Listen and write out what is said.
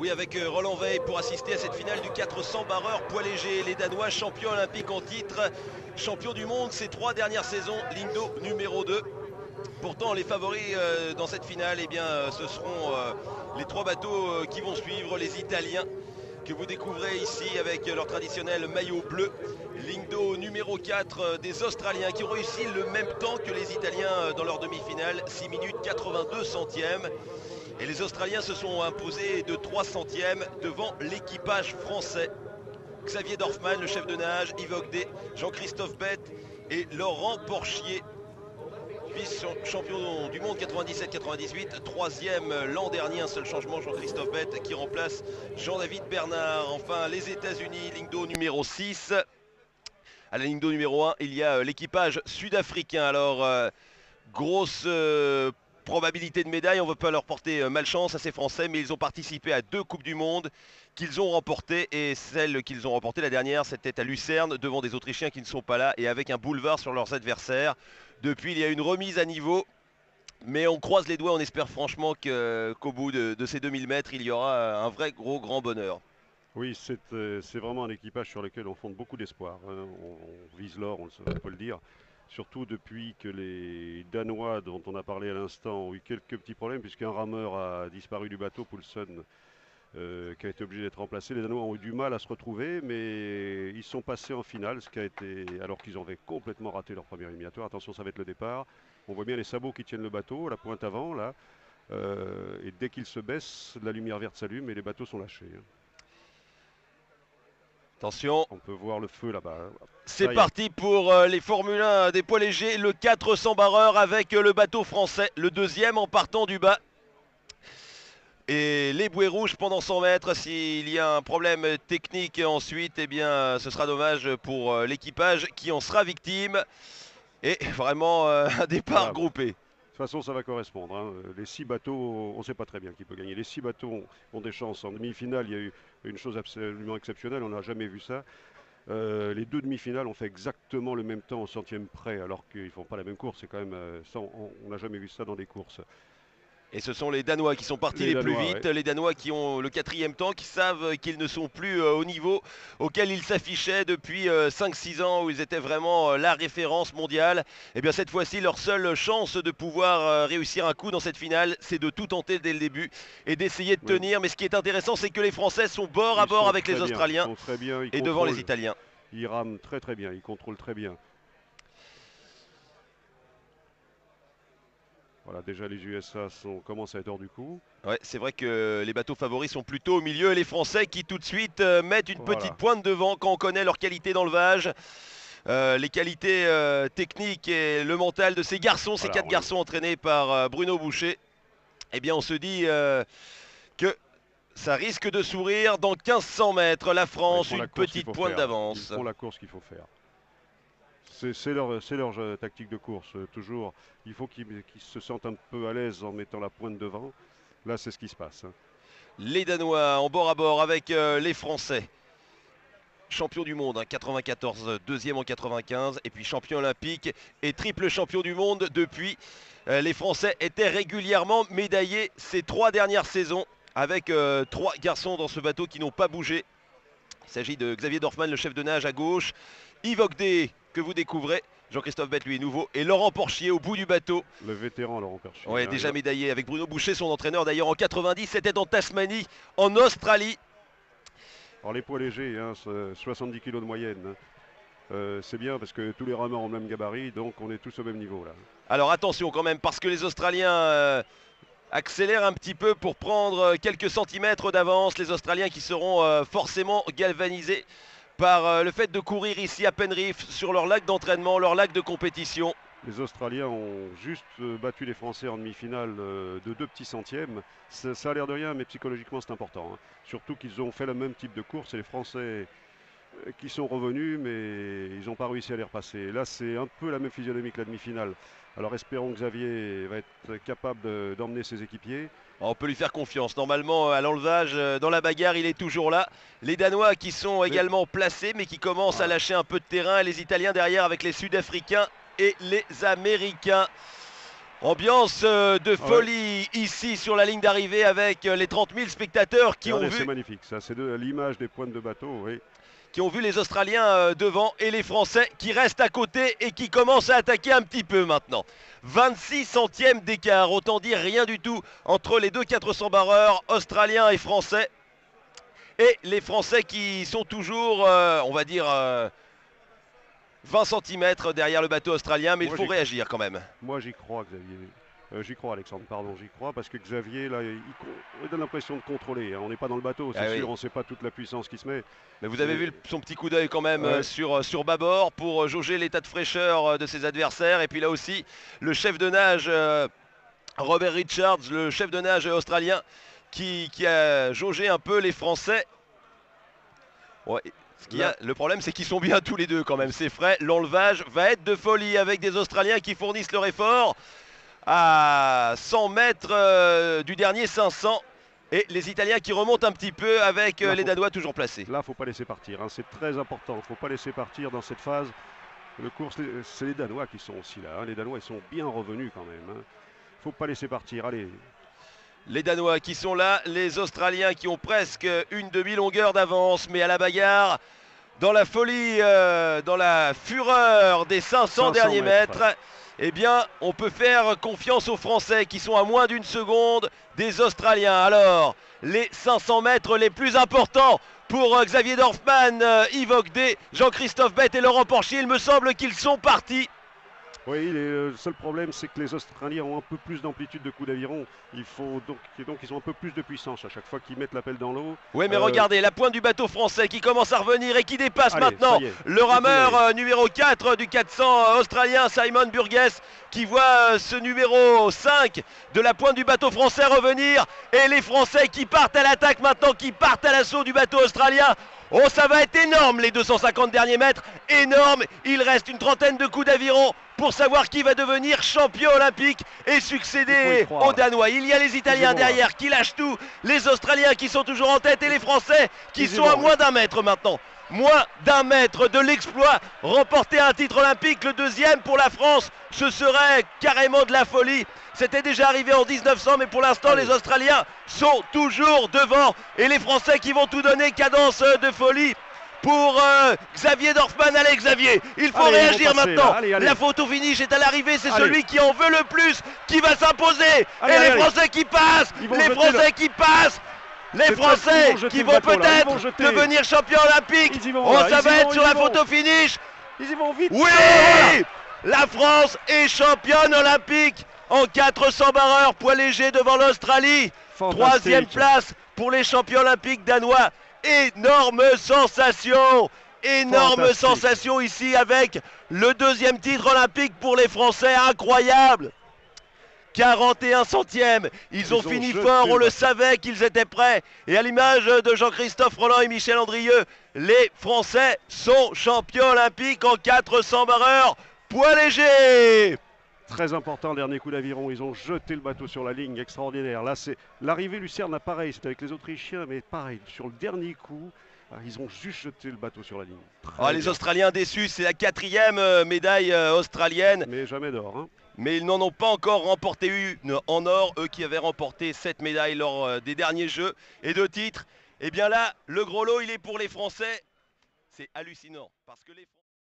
Oui, avec Roland Veil pour assister à cette finale du 400 barreur poids léger. Les Danois champions olympiques en titre, champions du monde ces 3 dernières saisons, ligne d'eau numéro 2. Pourtant, les favoris dans cette finale, eh bien, ce seront les 3 bateaux qui vont suivre, les Italiens que vous découvrez ici avec leur traditionnel maillot bleu. Ligne d'eau numéro 4 des Australiens qui ont réussi le même temps que les Italiens dans leur demi-finale, 6 minutes 82 centièmes. Et les Australiens se sont imposés de 3 centièmes devant l'équipage français. Xavier Dorfman, le chef de nage, Yves Ogdet, Jean-Christophe Bett et Laurent Porchier, vice-champion du monde 97-98, troisième l'an dernier, un seul changement, Jean-Christophe Bett qui remplace Jean-David Bernard. Enfin, les États-Unis, ligne d'eau numéro 6. À la ligne d'eau numéro 1, il y a l'équipage sud-africain. Alors, grosse probabilité de médaille, on ne veut pas leur porter malchance à ces Français, mais ils ont participé à 2 Coupes du Monde qu'ils ont remportées, et celle qu'ils ont remportée, la dernière, c'était à Lucerne, devant des Autrichiens qui ne sont pas là, et avec un boulevard sur leurs adversaires. Depuis, il y a une remise à niveau, mais on croise les doigts, on espère franchement qu'au bout de ces 2000 mètres, il y aura un vrai grand bonheur. Oui, c'est vraiment un équipage sur lequel on fonde beaucoup d'espoir, hein. On vise l'or, on peut le dire. Surtout depuis que les Danois, dont on a parlé à l'instant, ont eu quelques petits problèmes, puisqu'un rameur a disparu du bateau, Poulsen, qui a été obligé d'être remplacé. Les Danois ont eu du mal à se retrouver, mais ils sont passés en finale, ce qui a été, alors qu'ils avaient complètement raté leur première éliminatoire. Attention, ça va être le départ. On voit bien les sabots qui tiennent le bateau, la pointe avant, là. Et dès qu'ils se baissent, la lumière verte s'allume et les bateaux sont lâchés, hein. Attention. On peut voir le feu là-bas. C'est parti pour les Formule 1 des poids légers, le 400 barreur avec le bateau français, le deuxième en partant du bas. Et les bouées rouges pendant 100 mètres, s'il y a un problème technique ensuite, eh bien ce sera dommage pour l'équipage qui en sera victime. Et vraiment un départ voilà, groupé. De toute façon, ça va correspondre, hein. Les 6 bateaux, on ne sait pas très bien qui peut gagner. Les 6 bateaux ont des chances. En demi-finale, il y a eu une chose absolument exceptionnelle, on n'a jamais vu ça. Les 2 demi-finales ont fait exactement le même temps au centième près, alors qu'ils ne font pas la même course. C'est quand même, ça, on n'a jamais vu ça dans des courses. Et ce sont les Danois qui sont partis les plus vite, ouais. Les Danois qui ont le 4e temps, qui savent qu'ils ne sont plus au niveau auquel ils s'affichaient depuis 5-6 ans, où ils étaient vraiment la référence mondiale. Et bien cette fois-ci, leur seule chance de pouvoir réussir un coup dans cette finale, c'est de tout tenter dès le début et d'essayer de tenir. Mais ce qui est intéressant, c'est que les Français sont bord à bord avec les Australiens et devant les Italiens. Ils rament très bien, ils contrôlent très bien. Voilà, déjà les USA commencent à être hors du coup. Ouais, c'est vrai que les bateaux favoris sont plutôt au milieu et les Français qui tout de suite mettent une petite pointe devant quand on connaît leur qualité d'enlevage, les qualités techniques et le mental de ces garçons, ces 4 garçons entraînés par Bruno Boucher. Eh bien on se dit que ça risque de sourire dans 1500 mètres. La France, une petite pointe d'avance. Ils font la course qu'il faut faire. C'est leur tactique de course, toujours. Il faut qu'ils se sentent un peu à l'aise en mettant la pointe devant. Là, c'est ce qui se passe, hein. Les Danois en bord à bord avec les Français. Champion du monde, hein, 94, deuxième en 95, et puis champion olympique et triple champion du monde depuis. Les Français étaient régulièrement médaillés ces 3 dernières saisons, avec 3 garçons dans ce bateau qui n'ont pas bougé. Il s'agit de Xavier Dorfman, le chef de nage à gauche, Yves Ogdet, que vous découvrez, Jean-Christophe Bett, lui, nouveau, et Laurent Porchier au bout du bateau. Le vétéran Laurent Porchier. Ouais, déjà médaillé avec Bruno Boucher, son entraîneur d'ailleurs en 90, c'était en Tasmanie, en Australie. Alors les poids légers, hein, 70 kg de moyenne, hein. C'est bien parce que tous les rameurs ont le même gabarit, donc on est tous au même niveau là. Alors attention quand même, parce que les Australiens accélèrent un petit peu pour prendre quelques centimètres d'avance. Les Australiens qui seront forcément galvanisés par le fait de courir ici à Penrith sur leur lac d'entraînement, leur lac de compétition. Les Australiens ont juste battu les Français en demi-finale de 2 petits centièmes. Ça a l'air de rien, mais psychologiquement c'est important, hein. Surtout qu'ils ont fait le même type de course et les Français qui sont revenus, mais ils n'ont pas réussi à les repasser. Là, c'est un peu la même physionomie que la demi-finale. Alors espérons que Xavier va être capable d'emmener ses équipiers. On peut lui faire confiance. Normalement, à l'enlevage, dans la bagarre, il est toujours là. Les Danois qui sont également placés, mais qui commencent à lâcher un peu de terrain. Et les Italiens derrière avec les Sud-Africains et les Américains. Ambiance de folie ici sur la ligne d'arrivée avec les 30 000 spectateurs qui ont vu. C'est magnifique, ça c'est l'image des pointes de bateau, oui. Qui ont vu les Australiens devant et les Français qui restent à côté et qui commencent à attaquer un petit peu maintenant. 26 centièmes d'écart, autant dire rien du tout entre les deux 400 barreurs, Australiens et Français. Et les Français qui sont toujours, on va dire, 20 cm derrière le bateau australien, mais il faut réagir quand même. Moi j'y crois, Xavier. J'y crois, Alexandre, pardon, j'y crois, parce que Xavier, là, il donne l'impression de contrôler. Hein. On n'est pas dans le bateau, c'est sûr, on ne sait pas toute la puissance qui se met. Mais vous avez vu son petit coup d'œil quand même sur bâbord pour jauger l'état de fraîcheur de ses adversaires. Et puis là aussi, le chef de nage, Robert Richards, le chef de nage australien, qui a jaugé un peu les Français. Ouais. Le problème, c'est qu'ils sont bien tous les deux quand même, c'est frais. L'enlevage va être de folie avec des Australiens qui fournissent leur effort à 100 mètres du dernier 500 et les Italiens qui remontent un petit peu avec les Danois toujours placés. Là, il ne faut pas laisser partir, hein. C'est très important, il ne faut pas laisser partir dans cette phase. Le course, c'est les Danois qui sont aussi là, hein. Les Danois, ils sont bien revenus quand même. Il ne faut pas laisser partir, allez. Les Danois qui sont là, les Australiens qui ont presque une demi-longueur d'avance, mais à la bagarre, dans la folie, dans la fureur des 500 derniers mètres. Eh bien, on peut faire confiance aux Français qui sont à moins d'une seconde des Australiens. Alors, les 500 mètres les plus importants pour Xavier Dorfman, Yves Ogdet, Jean-Christophe Bett et Laurent Porchier. Il me semble qu'ils sont partis. Oui, le seul problème, c'est que les Australiens ont un peu plus d'amplitude de coup d'aviron. Il faut donc ils ont un peu plus de puissance à chaque fois qu'ils mettent la pelle dans l'eau. Oui, mais regardez, la pointe du bateau français qui commence à revenir et qui dépasse maintenant le rameur numéro 4 du 400 australien, Simon Burgess, qui voit ce numéro 5 de la pointe du bateau français revenir. Et les Français qui partent à l'attaque maintenant, qui partent à l'assaut du bateau australien. Oh, ça va être énorme les 250 derniers mètres, énorme. Il reste une trentaine de coups d'aviron pour savoir qui va devenir champion olympique et succéder aux Danois. Il y a les Italiens derrière qui lâchent tout, les Australiens qui sont toujours en tête et les Français qui sont à moins d'un mètre maintenant. Moins d'un mètre de l'exploit, remporter un titre olympique, le deuxième pour la France, ce serait carrément de la folie. C'était déjà arrivé en 1900, mais pour l'instant, les Australiens sont toujours devant. Et les Français qui vont tout donner, cadence de folie pour Xavier Dorfman. Allez Xavier, il faut réagir maintenant. La photo finish est à l'arrivée, c'est celui qui en veut le plus qui va s'imposer. Et les Français qui passent, les Français qui passent. Les Français qui vont peut-être devenir champions olympiques. Oh, ça va être sur la photo finish. Ils y vont vite. Oui, la France est championne olympique en 400 barreurs poids léger devant l'Australie. Troisième place pour les champions olympiques danois. Énorme sensation. Énorme sensation ici avec le deuxième titre olympique pour les Français. Incroyable. 41 centièmes, ils ont fini fort, on le savait qu'ils étaient prêts. Et à l'image de Jean-Christophe Rolland et Michel Andrieux, les Français sont champions olympiques en 400 barreurs poids léger. Très important, dernier coup d'aviron, ils ont jeté le bateau sur la ligne, extraordinaire. Là, c'est l'arrivée Lucerne, pareil, c'était avec les Autrichiens, mais pareil, sur le dernier coup, ils ont juste jeté le bateau sur la ligne. Les Australiens déçus, c'est la 4e médaille australienne. Mais jamais d'or, hein. Mais ils n'en ont pas encore remporté une en or, eux qui avaient remporté 7 médailles lors des derniers Jeux et 2 titres. Et bien là, le gros lot, il est pour les Français. C'est hallucinant parce que les